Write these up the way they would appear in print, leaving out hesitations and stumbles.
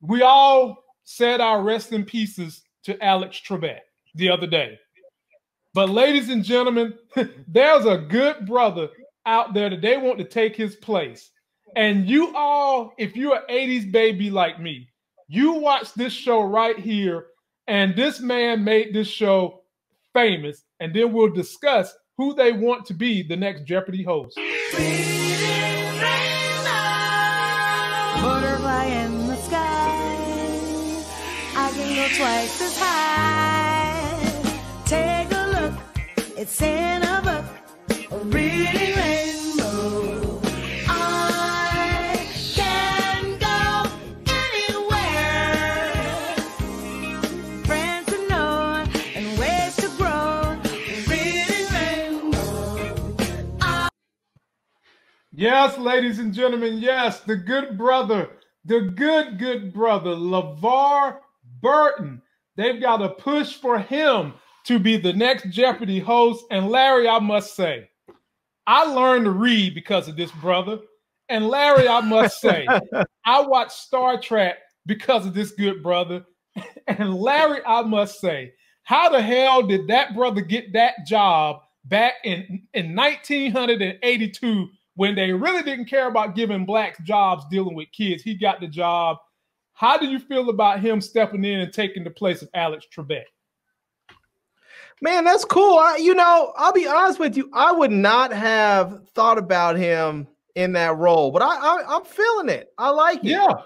we all said our rest in pieces to Alex Trebek the other day. But ladies and gentlemen, there's a good brother out there that they want to take his place. And you all, if you're an 80s baby like me, you watch this show right here, and this man made this show famous, and then we'll discuss who they want to be the next Jeopardy host. Butterfly in the sky, I can go twice as high. Take a look, it's in a book, a reading rainbow. I can go anywhere, friends to know and ways to grow, a reading rainbow. Yes, ladies and gentlemen, yes, the good brother, the good brother, LeVar Burton. They've got a push for him to be the next Jeopardy host. And Larry, I must say, I learned to read because of this brother. And Larry, I must say, I watched Star Trek because of this good brother. And Larry, I must say, how the hell did that brother get that job back in 1982 when they really didn't care about giving blacks jobs dealing with kids? He got the job. How do you feel about him stepping in and taking the place of Alex Trebek? Man, that's cool. I'll be honest with you. I would not have thought about him in that role, but I'm feeling it. I like it. Yeah.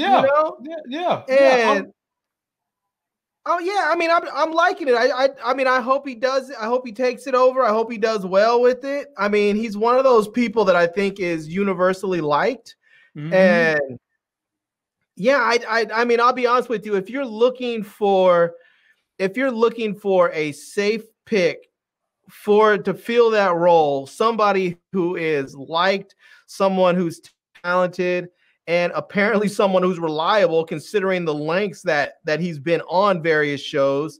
I'm liking it. I hope he does it. I hope he takes it over. I hope he does well with it. I mean, he's one of those people that I think is universally liked. Mm-hmm. And yeah, I mean, I'll be honest with you. If you're looking for a safe pick to fill that role, somebody who is liked, someone who's talented, and apparently someone who's reliable, considering the lengths that he's been on various shows,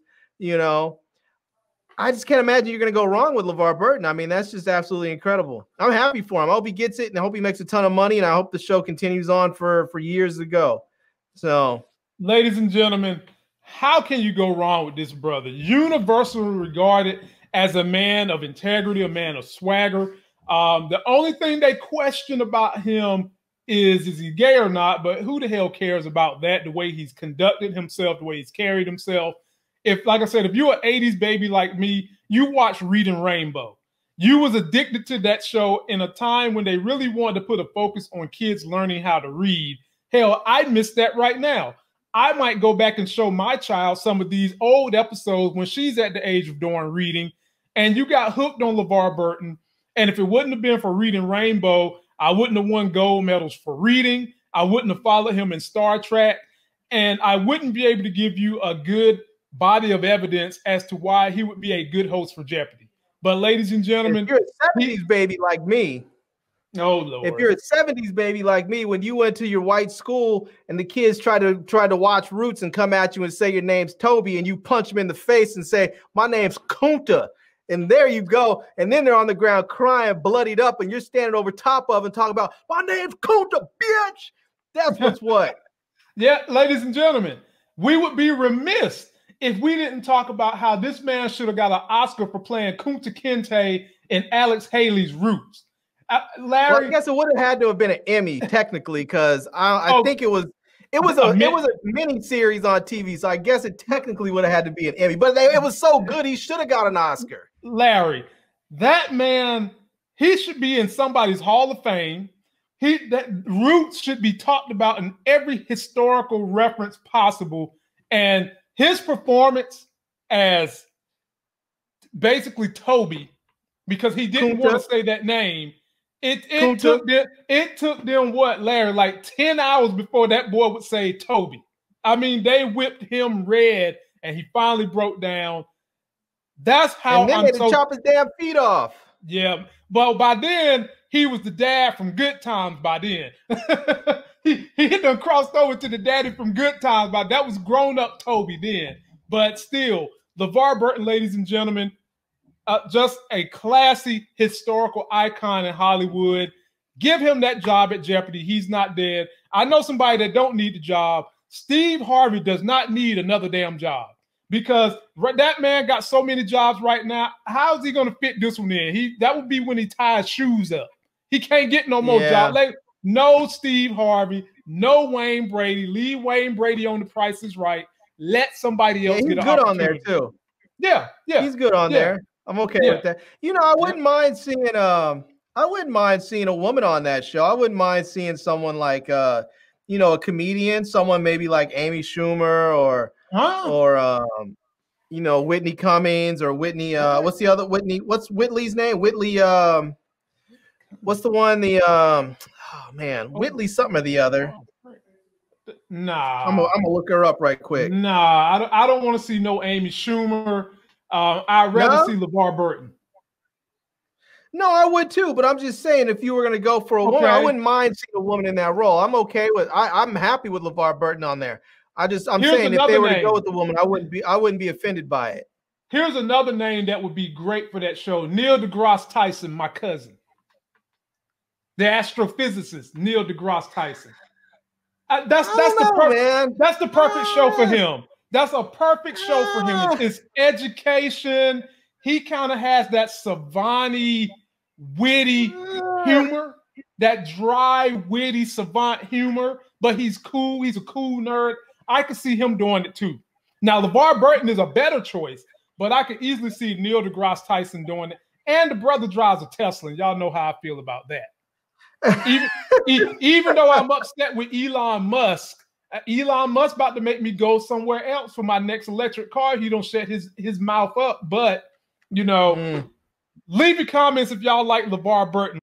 I just can't imagine you're going to go wrong with LeVar Burton. I mean, that's just absolutely incredible. I'm happy for him. I hope he gets it, and I hope he makes a ton of money, and I hope the show continues on for years to go. So, ladies and gentlemen, how can you go wrong with this brother? Universally regarded as a man of integrity, a man of swagger. The only thing they question about him is he gay or not? But who the hell cares about that? The way he's conducted himself, the way he's carried himself. Like I said, if you're an 80s baby like me, you watch Reading Rainbow. You was addicted to that show in a time when they really wanted to put a focus on kids learning how to read. Hell, I miss that right now. I might go back and show my child some of these old episodes when she's at the age of doing reading, and you got hooked on LeVar Burton. And if it wouldn't have been for Reading Rainbow, I wouldn't have won gold medals for reading. I wouldn't have followed him in Star Trek. And I wouldn't be able to give you a good body of evidence as to why he would be a good host for Jeopardy. But ladies and gentlemen, if you're a 70s baby like me, oh Lord. If you're a 70s baby like me, when you went to your white school and the kids try to watch Roots and come at you and say your name's Toby, and you punch them in the face and say, my name's Kunta, and there you go, and then they're on the ground crying, bloodied up, and you're standing over top of and talking about, my name's Kunta, bitch. That's what's what. Yeah, ladies and gentlemen, we would be remiss if we didn't talk about how this man should have got an Oscar for playing Kunta Kinte in Alex Haley's Roots. Larry, well, I guess it would have had to have been an Emmy technically, because I think it was a mini series on TV, so I guess it technically would have had to be an Emmy. But it was so good, he should have got an Oscar. Larry, that man, he should be in somebody's Hall of Fame. That Roots should be talked about in every historical reference possible, and his performance as basically Toby, because he didn't want to say that name. It took them what, Larry, like 10 hours before that boy would say Toby. I mean, they whipped him red, and he finally broke down. That's how. And then they had to chop his damn feet off. Yeah, but by then he was the dad from Good Times. By then, he done crossed over to the daddy from Good Times. But that was grown up Toby then. But still, LeVar Burton, ladies and gentlemen. Just a classy historical icon in Hollywood. Give him that job at Jeopardy. He's not dead. I know somebody that don't need the job. Steve Harvey does not need another damn job because that man got so many jobs right now. How is he going to fit this one in? That would be when he ties shoes up. He can't get no more jobs. Like, no Steve Harvey, no Wayne Brady. Leave Wayne Brady on The Price is Right. Let somebody else get an opportunity. He's good on there too. Yeah, he's good on there. I'm okay with that. You know, I wouldn't mind seeing a woman on that show. I wouldn't mind seeing someone like you know, a comedian, someone maybe like Amy Schumer or you know, Whitney Cummings or Whitney what's the other Whitney? What's Whitley's name? Whitley what's the one Whitley something or the other. Nah. I'm gonna look her up right quick. Nah, I don't want to see no Amy Schumer. I'd rather see LeVar Burton. No, I would too, but I'm just saying if you were going to go for a woman, I wouldn't mind seeing a woman in that role. I'm okay with I'm happy with LeVar Burton on there. I'm saying if they were to go with the woman, I wouldn't be offended by it. Here's another name that would be great for that show. Neil deGrasse Tyson, my cousin. The astrophysicist, Neil deGrasse Tyson. That's the perfect show for him. That's a perfect show for him. It's education. He kind of has that savant-y, witty humor, that dry, witty, savant humor, but he's cool. He's a cool nerd. I could see him doing it too. Now, LeVar Burton is a better choice, but I could easily see Neil deGrasse Tyson doing it. And the brother drives a Tesla, and y'all know how I feel about that. Even though I'm upset with Elon Musk about to make me go somewhere else for my next electric car. He don't shut his mouth up, but you know, leave your comments if y'all like LeVar Burton.